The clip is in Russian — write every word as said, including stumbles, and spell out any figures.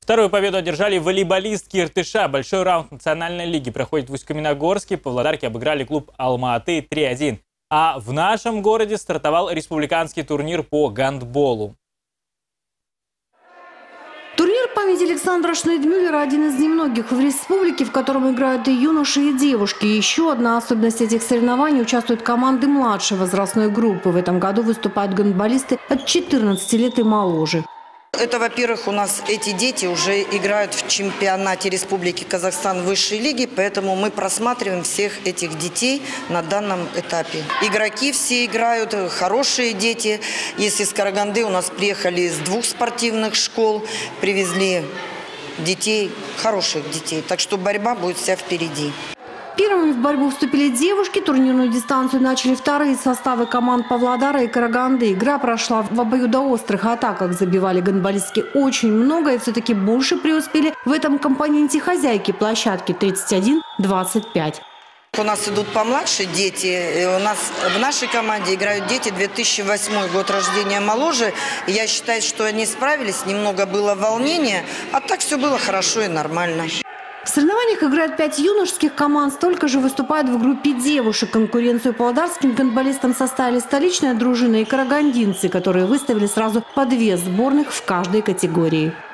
Вторую победу одержали волейболистки Иртыша. Большой раунд национальной лиги проходит в Усть-Каменогорске. Павлодарки обыграли клуб Алма-Аты три один. А в нашем городе стартовал республиканский турнир по гандболу. Турнир памяти Александра Шнейдмюллера – один из немногих в республике, в котором играют и юноши, и девушки. Еще одна особенность этих соревнований – участвуют команды младшей возрастной группы. В этом году выступают гандболисты от четырнадцати лет и моложе. Это, во-первых, у нас эти дети уже играют в чемпионате Республики Казахстан высшей лиги, поэтому мы просматриваем всех этих детей на данном этапе. Игроки все играют, хорошие дети. Если из Караганды у нас приехали из двух спортивных школ, привезли детей, хороших детей. Так что борьба будет вся впереди. Первыми в борьбу вступили девушки. Турнирную дистанцию начали вторые составы команд Павлодара и Караганды. Игра прошла в обоюдоострых атаках. Забивали гандболистки очень много и все-таки больше преуспели в этом компоненте хозяйки площадки тридцать один двадцать пять. У нас идут помладше дети. У нас в нашей команде играют дети две тысячи восьмой год рождения моложе. Я считаю, что они справились. Немного было волнения, а так все было хорошо и нормально. В соревнованиях играют пять юношеских команд, столько же выступают в группе девушек. Конкуренцию павлодарским гандболистам составили столичная дружина и карагандинцы, которые выставили сразу по две сборных в каждой категории.